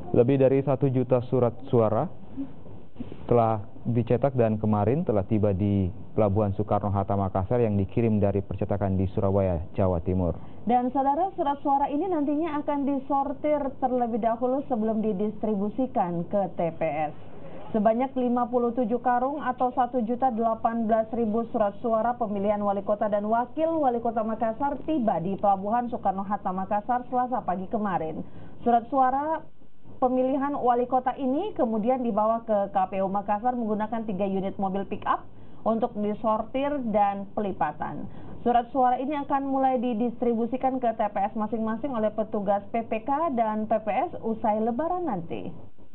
Lebih dari 1 juta surat suara telah dicetak dan kemarin telah tiba di Pelabuhan Soekarno-Hatta Makassar yang dikirim dari percetakan di Surabaya, Jawa Timur. Dan saudara, surat suara ini nantinya akan disortir terlebih dahulu sebelum didistribusikan ke TPS. Sebanyak 57 karung atau 1.018.000 surat suara pemilihan wali kota dan wakil wali kota Makassar tiba di Pelabuhan Soekarno-Hatta Makassar Selasa pagi kemarin. Surat suara pemilihan wali kota ini kemudian dibawa ke KPU Makassar menggunakan 3 unit mobil pick-up untuk disortir dan pelipatan. Surat suara ini akan mulai didistribusikan ke TPS masing-masing oleh petugas PPK dan PPS usai Lebaran nanti.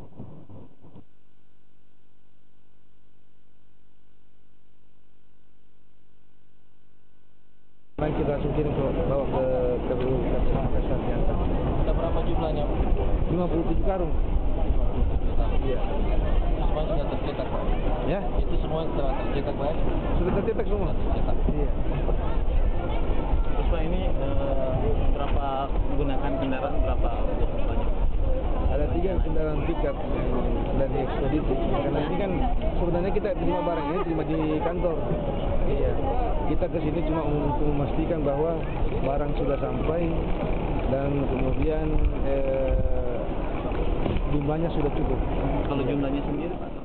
Kita langsung untuk bawa ke KPU Makassar. Ada berapa jumlahnya? 57 karung. Iya. Semua sudah tercetak, Pak. Ya? Itu semua telah tercetak, Pak. Sudah tercetak semua. Tercetak. Iya. Terus Pak, ini berapa menggunakan kendaraan berapa banyak? Ada 3 kendaraan pickup yang sudah diekspedisi. Karena ini kan sebenarnya kita terima barang ini terima di kantor. Iya. Kita ke sini cuma untuk memastikan bahwa barang sudah sampai dan kemudian jumlahnya sudah cukup. Kalau jumlahnya sendiri, Pak?